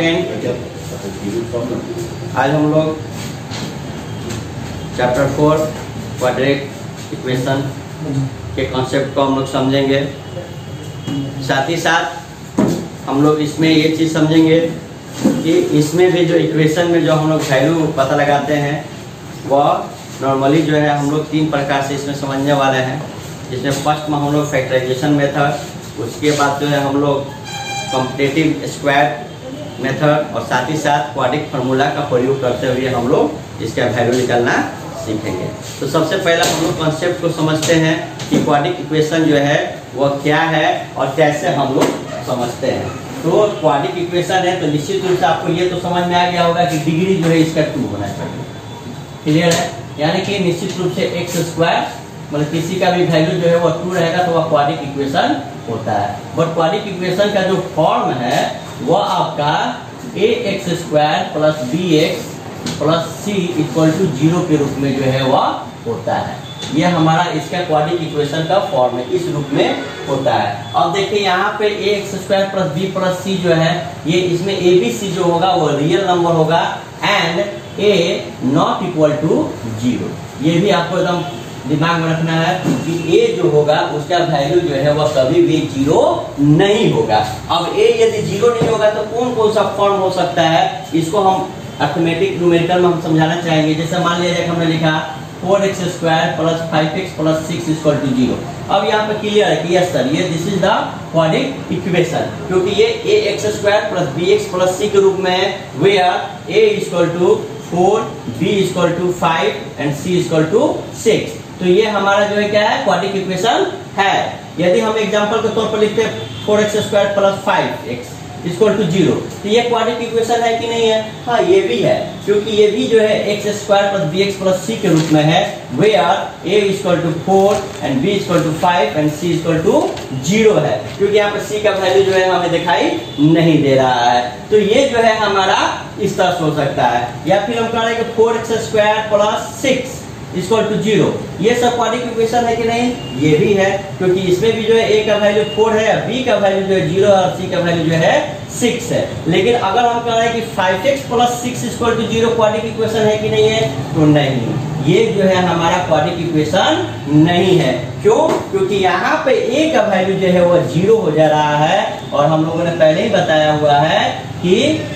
10। आज हम लोग चैप्टर 4 क्वाड्रेटिक इक्वेशन के कॉन्सेप्ट को हम लोग समझेंगे। साथ ही साथ हम लोग इसमें ये चीज़ समझेंगे कि इसमें भी जो इक्वेशन में जो हम लोग वैल्यू पता लगाते हैं वह नॉर्मली जो है हम लोग 3 प्रकार से इसमें समझने वाले हैं। जिसमें फर्स्ट में हम लोग फैक्टराइजेशन मेथड, उसके बाद जो है हम लोग कॉम्पिटिटिव स्क्वायर मेथड और साथ ही साथ क्वाड्रेटिक फार्मूला का प्रयोग करते हुए हम लोग इसका वैल्यू निकालना सीखेंगे। तो सबसे पहला हम लोग कॉन्सेप्ट को समझते हैं कि क्वाड्रेटिक इक्वेशन जो है वह क्या है और कैसे हम लोग समझते हैं। तो क्वाड्रेटिक इक्वेशन है तो निश्चित रूप से आपको ये तो समझ में आ गया होगा कि डिग्री जो है इसका 2 होना चाहिए। क्लियर है? यानी कि निश्चित रूप से एक्स स्क्वायर मतलब किसी का भी वैल्यू जो है वो 2 रहेगा तो वह क्वाड्रेटिक इक्वेशन होता है। बट क्वाड्रेटिक इक्वेशन का जो फॉर्म है वह आपका ax² plus bx plus c equal to 0 के रूप में जो है वह होता है। यह हमारा इसका क्वाड्रेटिक इक्वेशन का फॉर्म है, इस रूप में होता है। अब देखिए यहाँ पे ax² plus b plus c जो है ये इसमें abc जो होगा वो रियल नंबर होगा and a not equal to 0। ये भी आपको एकदम दिमाग में रखना है कि a जो होगा उसका वैल्यू जो है वह कभी भी 0 नहीं होगा। अब a यदि 0 नहीं होगा तो कौन कौन सा फॉर्म हो सकता है इसको हम अर्थमेटिक न्यूमेरिकल में हम समझाना चाहेंगे। जैसे मान लिया जाए हमने लिखा 4x² plus 5x plus 6 equal to 0। अब यहाँ पे क्लियर है कि यस सर ये this is the quadratic equation, क्योंकि ये ax² plus bx plus c के रूप में है where a equal to 4, b equal to 5 and c equal to 6। तो ये हमारा जो है क्या है क्वाड्रेटिक इक्वेशन है। यदि हम एग्जांपल के तौर पर लिखते हैं 4x² plus 5x equal to 0 तो ये क्वाड्रेटिक इक्वेशन है कि नहीं है? हाँ ये भी है, क्योंकि ये भी जो है x² plus bx plus c के रूप में है where a equal to 4 and b equal to 5 and c equal to 0 है, क्योंकि यहाँ पे c का वैल्यू जो है हमें दिखाई नहीं दे रहा है। तो ये जो है हमारा इस तरह से हो सकता है। या फिर हम कह रहे हैं कि 4x² प्लस 6 इक्वल टू 0। ये सब क्वाड्रेटिक इक्वेशन है कि नहीं? ये भी है, क्योंकि इसमें भी जो है a का वैल्यू 4 है, b का वैल्यू जो है 0 है और c का वैल्यू जो है 6 है। लेकिन अगर हम कह रहे हैं कि 5x plus 6 equal to 0 quadratic equation है कि नहीं है? तो नहीं, ये जो है हमारा क्वाड्रेटिक इक्वेशन नहीं है। क्यों? क्योंकि यहाँ पे a का वैल्यू जो है वो 0 हो जा रहा है और हम लोगों ने पहले ही बताया हुआ है कि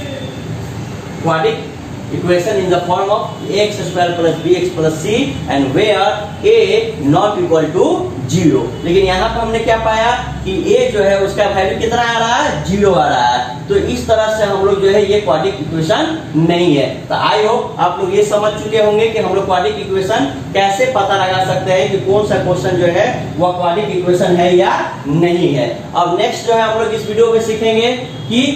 quadratic equation in the form of ax² plus bx plus c and where a not equal to 0। लेकिन यहाँ पर हमने क्या पाया कि a जो है उसका वैल्यू कितना आ रहा है? 0 आ रहा है। तो इस तरह से हम लोग जो है ये क्वाड्रेटिक इक्वेशन नहीं है। तो आई होप आप लोग ये समझ चुके होंगे कि हम लोग क्वाड्रेटिक इक्वेशन कैसे पता लगा सकते हैं कि कौन सा क्वेश्चन जो है वह क्वाड्रेटिक इक्वेशन है या नहीं है। अब नेक्स्ट जो है हम लोग इस वीडियो में सीखेंगे कि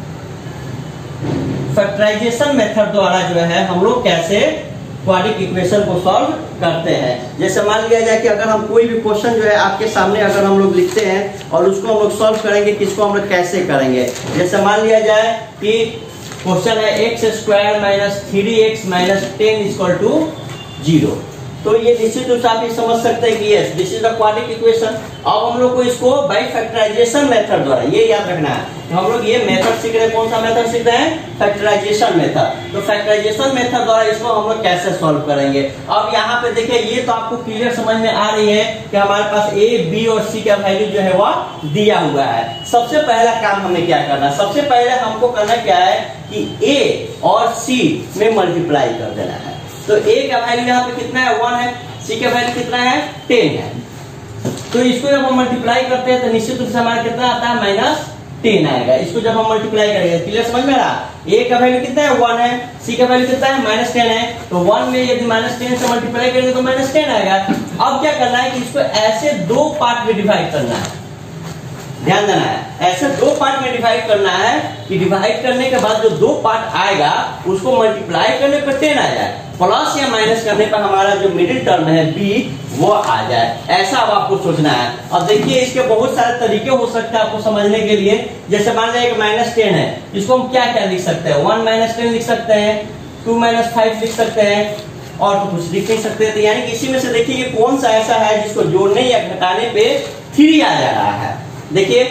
फैक्टराइजेशन मेथड द्वारा जो है हम लोग कैसे क्वाड्रेटिक इक्वेशन को सॉल्व करते हैं। जैसे मान लिया जाए कि अगर हम कोई भी क्वेश्चन जो है आपके सामने अगर हम लोग लिखते हैं और उसको हम लोग सॉल्व करेंगे, किसको हम लोग कैसे करेंगे। जैसे मान लिया जाए कि क्वेश्चन है x² minus 3x minus 10 equal to 0। तो ये निश्चित रूप से आप ये समझ सकते हैं कि yes this is the quadratic equation. अब हम लोग को इसको बाय फैक्टराइजेशन मेथड द्वारा, ये याद रखना है, तो हम लोग ये मेथड सीख रहे हैं। कौन सा मेथड सीख रहे हैं? Factorisation method. तो फैक्टराइजेशन मेथड द्वारा इसको हम लोग कैसे सॉल्व करेंगे। अब यहाँ पे देखिए ये तो आपको क्लियर समझ में आ रही है कि हमारे पास a, b और c का वैल्यू जो है वह दिया हुआ है। सबसे पहला काम हमें क्या करना है? सबसे पहले हमको करना क्या है कि a और c में मल्टीप्लाई कर देना है। तो a का वैल्यू यहाँ पे कितना है? 1 है। c का वैल्यू कितना है? 10 है। तो इसको जब हम मल्टीप्लाई करते हैं तो निश्चित रूप से हमारा कितना आता है? -10 आएगा। इसको जब हम मल्टीप्लाई करेंगे, क्लियर समझ में आ रहा? a का वैल्यू कितना है? 1 है। c का वैल्यू कितना है? -10 है। तो 1 में यदि -10 से मल्टीप्लाई करेंगे तो -10 आएगा। अब क्या करना है कि इसको ऐसे 2 पार्ट में डिवाइड करना है। ध्यान देना है, ऐसे 2 पार्ट में डिवाइड करना है कि डिवाइड करने के बाद जो 2 पार्ट आएगा उसको मल्टीप्लाई करने पर 10 आ जाए, प्लस या माइनस करने पर हमारा जो मिडिल टर्म है b वो आ जाए। ऐसा अब आपको सोचना है। अब देखिए इसके बहुत सारे तरीके हो सकते हैं आपको समझने के लिए। जैसे मान लीजिए -10 है, इसको हम क्या क्या लिख सकते हैं? 1 - 10 लिख सकते हैं, 2 - 5 लिख सकते हैं और तो कुछ लिख नहीं सकते। तो यानी कि इसी में से देखिए कौन सा ऐसा है जिसको जोड़ने या घटाने पे 3 आ जा रहा है। देखिए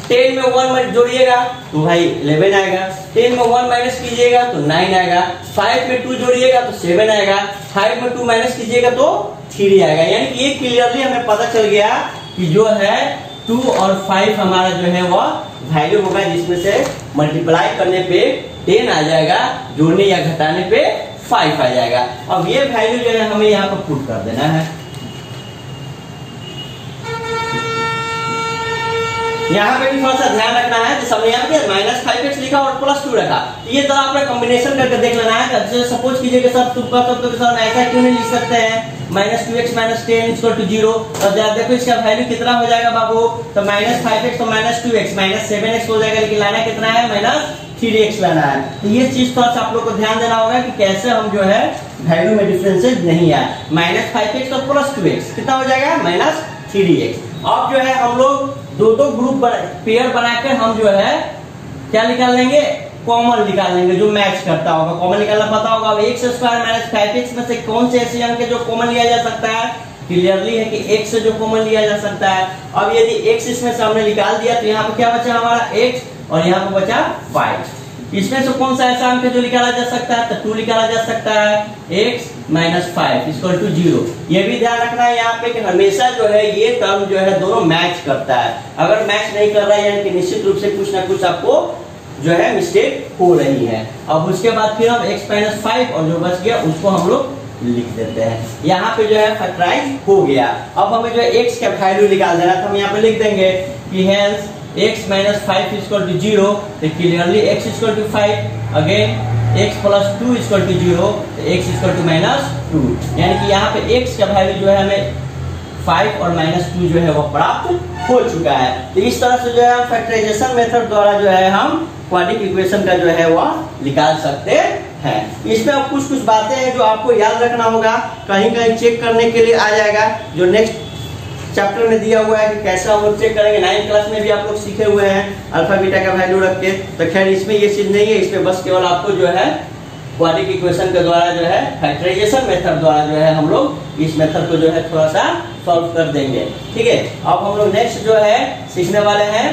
10 में 1 जोड़िएगा तो भाई 11 आएगा, 10 में 1 माइनस कीजिएगा तो 9 आएगा, 5 में 2 जोड़िएगा तो 7 आएगा, 5 में 2 माइनस कीजिएगा तो 3 आएगा। यानी कि ये क्लियरली हमें पता चल गया कि जो है 2 और 5 हमारा जो है वह वैल्यू होगा, जिसमें से मल्टीप्लाई करने पे 10 आ जाएगा, जोड़ने या घटाने पे 5 आ जाएगा। अब ये वैल्यू जो है हमें यहाँ पर पुट कर देना है। यहाँ पे भी थोड़ा सा ध्यान रखना है, जैसे हमने यहाँ पे -5x लिखा और +2 रखा, ये तो आपने कॉम्बिनेशन करके देख लेना है। जैसे सपोज कीजिए कि सर तुक्का तत्व के साथ ऐसा क्यों नहीं लिख सकते हैं -2x - 10 = 0। तो देखो इसका वैल्यू कितना हो जाएगा बाबू, तो -5x तो -2x -7x हो जाएगा, लेकिन लाना कितना है -3x लाना है। तो ये चीज थोड़ा सा आप लोग को ध्यान देना होगा कि कैसे हम जो है वैल्यू में डिफरेंसेस नहीं आए। -5x और +2x कितना हो जाएगा -3x। अब जो है हम लोग दो ग्रुप पेयर बनाकर हम जो है क्या निकाल लेंगे, कॉमन निकाल लेंगे जो मैच करता होगा। कॉमन निकालना पता होगा। अब x² - 5x में से कौन से ऐसे अंक जो कॉमन लिया जा सकता है, क्लियरली है कि x से जो कॉमन लिया जा सकता है। अब यदि x इसमें से हमने निकाल दिया तो यहाँ पे क्या बचा हमारा x और यहाँ पे बचा 5। इसमें से कौन सा ऐसा अंक जो निकाला जा सकता है, तो 2 निकाला जा सकता है, x - 5 = 0। ये भी ध्यान रखना है यहाँ पे कि हमेशा जो है ये टर्म जो है दोनों मैच करता है। अगर मैच नहीं कर रहा है यानी कि निश्चित रूप से कुछ ना कुछ आपको जो है मिस्टेक हो रही है। अब उसके बाद फिर हम x - 5 और जो बच गया उसको हम लोग लिख देते हैं। यहाँ पे जो है फैक्टराइज हो गया। अब हमें जो है x का वैल्यू निकाल देना, तो हम यहाँ पे लिख देंगे कि हेंस x - 5 = 0, तो क्लियरली x = 5, अगेन x + 2 = 0, तो x = -2। यानी कि यहाँ पे x का वैल्यू जो है हमें 5 और -2 जो है वो प्राप्त हो चुका है। तो इस तरह से जो है फैक्टराइजेशन मेथड द्वारा जो है हम क्वाड्रेटिक इक्वेशन का जो है वह निकाल सकते हैं। इसमें अब कुछ बातें हैं जो आपको याद रखना होगा, कहीं कहीं चेक करने के लिए आ जाएगा, जो नेक्स्ट चैप्टर में दिया हुआ है कि कैसे हम लोग चेक करेंगे। 9th क्लास में भी आप लोग सीखे हुए हैं अल्फा बीटा का वैल्यू रख के। तो खैर इसमें ये चीज नहीं है, इसमें बस केवल आपको जो है क्वाड्रेटिक इक्वेशन के द्वारा जो है फैक्टराइजेशन मेथड द्वारा जो है हम लोग इस मेथड को जो है थोड़ा सा सॉल्व कर देंगे। ठीक है, अब हम लोग नेक्स्ट जो है सीखने वाले हैं।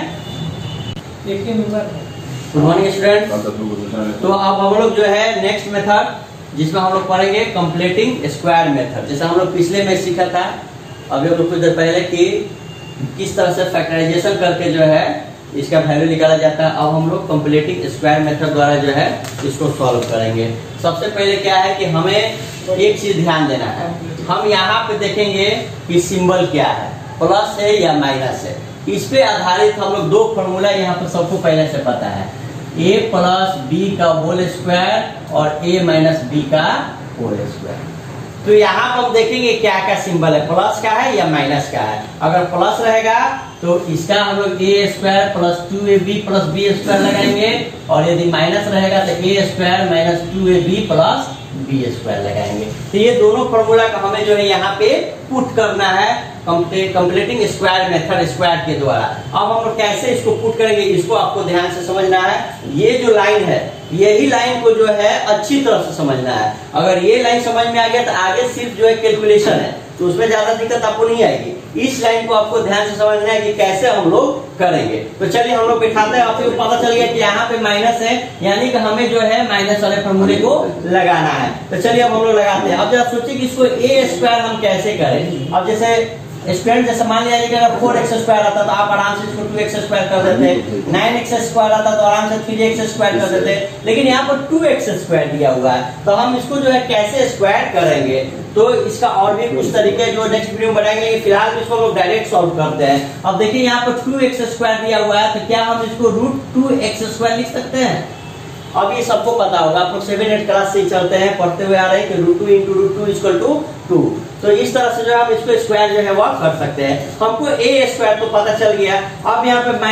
Good morning student. तो अब हम लोग जो है नेक्स्ट मेथड जिसमें हम लोग पढ़ेंगे कंप्लीटिंग स्क्वायर मेथड। जैसे हम लोग पिछले में सीखा था अभी हम लोग कुछ देर पहले कि किस तरह से फैक्टराइजेशन करके जो है इसका वैल्यू निकाला जाता है। अब हम लोग कंप्लीटिंग स्क्वायर मेथड द्वारा जो है इसको सॉल्व करेंगे। सबसे पहले क्या है कि हमें एक चीज ध्यान देना है, हम यहाँ पे देखेंगे कि सिंबल क्या है, प्लस है या माइनस है। इस पे आधारित हम लोग दो फॉर्मूला यहाँ पे सबको पहले से पता है, a + b का होल स्क्वायर और a - b का होल स्क्वायर। तो यहाँ पर हम देखेंगे क्या क्या सिंबल है, प्लस का है या माइनस का है। अगर प्लस रहेगा तो इसका हम लोग a² + 2ab + b² लगाएंगे, और यदि माइनस रहेगा तो a² - 2ab + b² लगाएंगे। तो ये दोनों फॉर्मूला का हमें जो है यहाँ पे पुट करना है कंप्लीटिंग स्क्वायर मेथड स्क्वायर के द्वारा। अब हम लोग कैसे इसको पुट करेंगे इसको आपको ध्यान से समझना है। ये जो लाइन है यही लाइन को जो है अच्छी तरह से समझना है। अगर ये लाइन समझ में आ गया तो आगे सिर्फ जो है कैलकुलेशन है, तो उसमें ज्यादा दिक्कत आपको नहीं आएगी। इस लाइन को आपको ध्यान से समझना है कि कैसे हम लोग करेंगे। तो चलिए हम लोग बिठाते हैं। आपको पता चल गया कि यहाँ पे माइनस है, यानी कि हमें जो है माइनस वाले फॉर्मूले को लगाना है। तो चलिए अब हम लोग लगाते हैं। अब जरा सोचिए कि इसको a² हम कैसे करें। अब जैसे स्टूडेंट जैसे मान लिया कि अगर 4x² आता तो आप आराम से इसको 2x² कर देते, 9x² आता तो आराम से 3x² कर देते, लेकिन यहाँ पर 2x² दिया हुआ है। तो हम इसको जो है कैसे स्क्वायर करेंगे, तो इसका और भी कुछ तरीके जो नेक्स्ट वीडियो में बनाएंगे। फिलहाल इसको लोग डायरेक्ट सॉल्व करते हैं। अब देखिए यहाँ पर 2x² दिया हुआ है, तो क्या हम इसको √2x² लिख सकते हैं। अब ये सबको पता होगा, आप लोग 7-8 क्लास से ही चलते हैं, पढ़ते हुए आ रहे हैं कि √2 × √2 = 2। तो इस तरह से जो हम इसको स्क्वायर जो है वो कर सकते हैं। हमको a² तो पता चल गया। अब यहाँ पे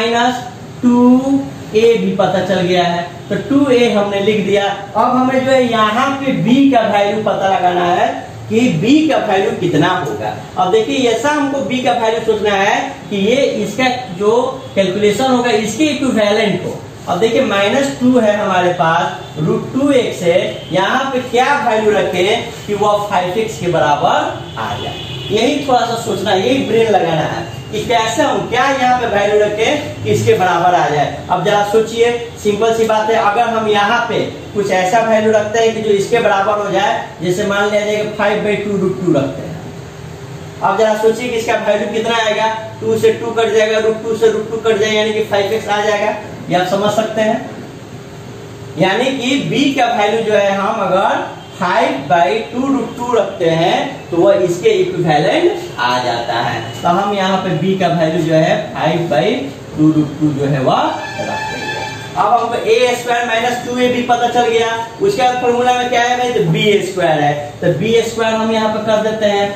-2a भी पता चल गया है, तो 2a हमने लिख दिया। अब हमें जो है यहाँ पे b का वैल्यू पता लगाना है कि b का वैल्यू कितना होगा। अब देखिए ऐसा हमको b का वैल्यू सोचना है कि ये इसका जो कैलकुलेशन होगा इसके इक्विवेलेंट हो। अब देखिए -2 है हमारे पास, √2x है, यहाँ पे क्या वैल्यू रखें कि वो 5x के बराबर आ जाए। यही थोड़ा सा सोचना है, यही ब्रेन लगाना है कि कैसे हम क्या यहाँ पे वैल्यू रखें कि इसके बराबर आ जाए। अब जरा सोचिए, सिंपल सी बात है, अगर हम यहाँ पे कुछ ऐसा वैल्यू रखते हैं कि जो इसके बराबर हो जाए, जैसे मान लिया जाए 5/2√2 रखते हैं। अब जरा सोचिए कि इसका वैल्यू कितना आएगा, 2 से 2 कट जाएगा, √2 से √2 कट जाएगा, यानी कि 5x आ जाएगा। ये आप समझ सकते हैं। यानी कि b का वैल्यू जो है हम अगर 5/2√2 रखते हैं तो वह इसके इक्विवेलेंट आ जाता है। तो हम यहाँ पे b का वैल्यू जो है 5/2√2 जो है वह रख देंगे। अब हमको a² - 2ab पता चल गया। उसके बाद फॉर्मूला में क्या है भाई, तो b² है, तो b² हम यहाँ पे कर देते हैं।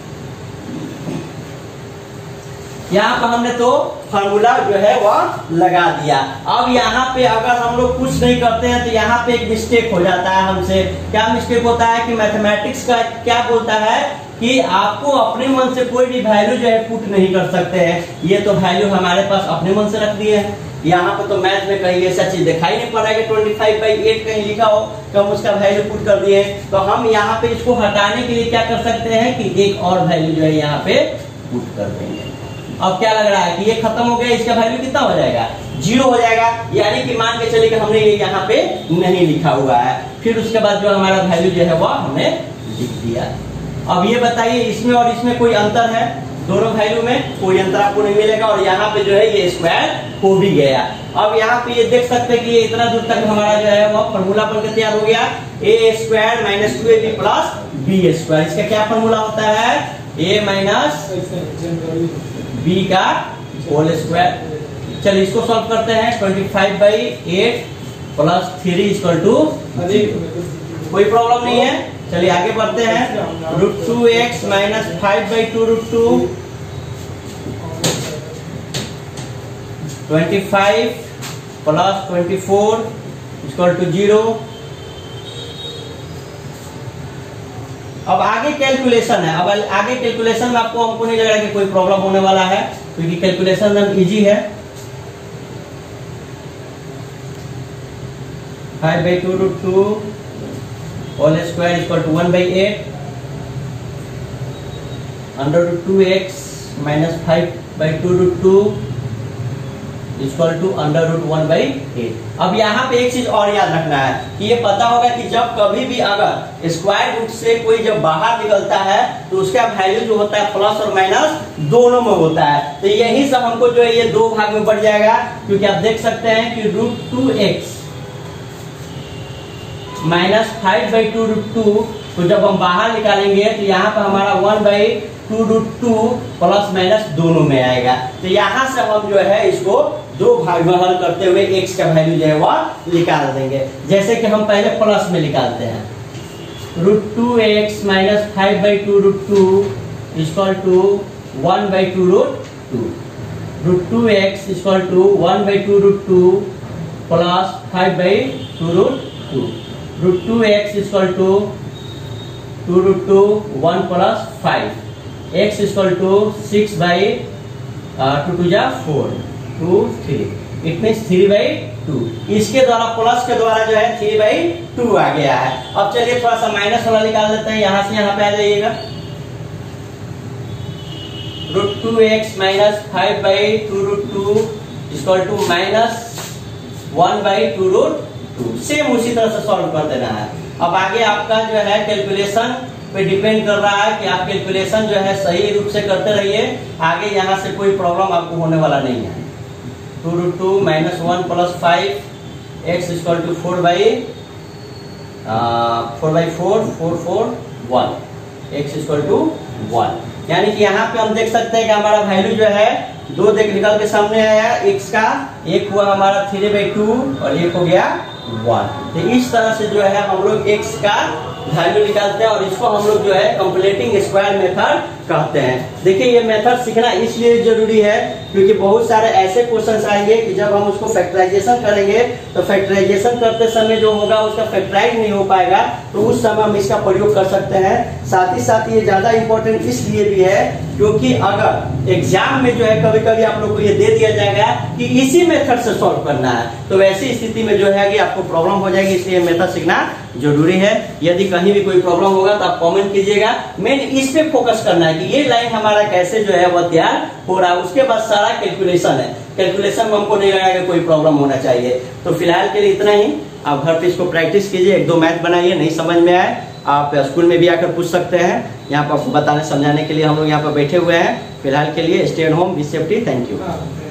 यहाँ पर हमने तो फार्मूला जो है वह लगा दिया। अब यहाँ पे अगर हम लोग कुछ नहीं करते हैं तो यहाँ पे एक मिस्टेक हो जाता है हमसे। क्या मिस्टेक होता है कि मैथमेटिक्स का क्या बोलता है कि आपको अपने मन से कोई भी वैल्यू जो है पुट नहीं कर सकते हैं। ये तो वैल्यू हमारे पास अपने मन से रख दिए हैं। यहाँ पे तो मैथ में कहीं ऐसा चीज दिखाई नहीं पड़ रहा है कि 25/8 कहीं लिखा हो तो हम उसका वैल्यू पुट कर दिए। तो हम यहाँ पे इसको हटाने के लिए क्या कर सकते हैं कि एक और वैल्यू जो है यहाँ पे पुट कर देंगे। अब क्या लग रहा है कि ये खत्म हो गया, इसका वैल्यू कितना हो जाएगा, 0 हो जाएगा। यानी कि मान के चलिए कि हमने ये यहाँ पे नहीं लिखा हुआ है। फिर उसके बाद जो हमारा वैल्यू जो है वह हमने लिख दिया। अब ये बताइए, इसमें और इसमें कोई अंतर है? दोनों वैल्यू में कोई अंतर आपको नहीं मिलेगा। और यहाँ पे जो है ये स्क्वायर हो भी गया। अब यहाँ पे ये देख सकते हैं कि ये इतना दूर तक हमारा जो है वह फॉर्मूला बनकर तैयार हो गया, a² - 2ab + b²। इसका क्या फॉर्मूला होता है, a - b का होल स्क्वायर। चलिए इसको सॉल्व करते हैं। 25/8 + 3 = कोई प्रॉब्लम नहीं है। चलिए आगे बढ़ते हैं। √2x - 5/2√2 25 + 24 = 0। अब आगे कैलकुलेशन है। अब आगे कैलकुलेशन में आपको हमको नहीं लग रहा कि कोई प्रॉब्लम होने वाला है, क्योंकि कैलकुलेशन एकदम इजी है। 5/2√2 होल स्क्वायर = 1/8 √2x - 5/2√2 = √1/8। अब यहाँ पे एक चीज और याद रखना है कि ये पता होगा कि जब कभी भी अगर स्क्वायर रूट से कोई जब बाहर निकलता है तो उसका वैल्यू जो होता है प्लस और माइनस दोनों में होता है। तो यही सब हमको जो है ये दो भाग में बढ़ जाएगा, क्योंकि आप देख सकते हैं कि √2x - 5/2√2 तो जब हम बाहर निकालेंगे तो यहाँ पर हमारा 1/2√2 प्लस माइनस दोनों में आएगा। तो यहाँ से हम जो है इसको दो भाग में हल करते हुए x का वैल्यू जो है वह निकाल देंगे। जैसे कि हम पहले प्लस में निकालते हैं, √2x - 5/2√2 = 1/2√2। √2x = 1/2√2 plus 5/2√2। √2x = 2√2 1 + 5। x = 6/2 = 4 2 3। It means 3/2। इसके द्वारा प्लस के द्वारा जो है 3/2 आ गया है। अब चलिए थोड़ा सा माइनस वाला निकाल देते हैं। यहां से यहां पे आ जाइएगा। √2x - 5/2√2 = -1/2√2। सेम उसी तरह से सॉल्व कर देना है। अब आगे आपका जो है कैलकुलेशन पे डिपेंड कर रहा है कि आप कैलकुलेशन जो है सही रूप से करते रहिए। आगे यहाँ से कोई प्रॉब्लम आपको होने वाला नहीं है। 2√2 - 1 + 5 x = 4/4 4 4 1 x = 1। यानी कि यहाँ पे हम देख सकते हैं कि हमारा वैल्यू जो है दो देख निकल के सामने आया। x का एक हुआ हमारा 3/2 और एक हो गया 1। तो इस तरह से जो है हम लोग x का वैल्यू निकालते हैं और इसको हम लोग जो है कंप्लीटिंग स्क्वायर मेथड कहते हैं। देखिए ये मेथड सीखना इसलिए जरूरी है क्योंकि बहुत सारे ऐसे क्वेश्चंस आएंगे कि जब हम उसको फैक्टराइजेशन करेंगे तो फैक्टराइजेशन करते समय जो होगा उसका फैक्टराइज नहीं हो पाएगा, तो उस समय हम इसका प्रयोग कर सकते हैं। साथ ही साथ ये ज्यादा इंपॉर्टेंट इसलिए भी है क्योंकि अगर एग्जाम में जो है कभी कभी आप लोग को ये दे दिया जाएगा कि इसी मेथड से सॉल्व करना है, तो वैसी स्थिति में जो है कि आपको प्रॉब्लम हो जाएगी, इसलिए मेथड सीखना जरूरी है। यदि कहीं भी कोई प्रॉब्लम होगा तो आप कमेंट कीजिएगा। मेन इस पे फोकस करना है कि ये लाइन हमारा कैसे जो है वह तैयार हो रहा है, उसके बाद सारा कैलकुलेशन है, कैलकुलेशन में हमको नहीं लगा कि कोई प्रॉब्लम होना चाहिए। तो फिलहाल के लिए इतना ही, आप घर पे इसको प्रैक्टिस कीजिए, 1-2 मैथ बनाइए, नहीं समझ में आए आप स्कूल में भी आकर पूछ सकते हैं। यहाँ पर आपको बताने समझाने के लिए हम लोग यहाँ पर बैठे हुए हैं। फिलहाल के लिए stay at home, be safety, thank you.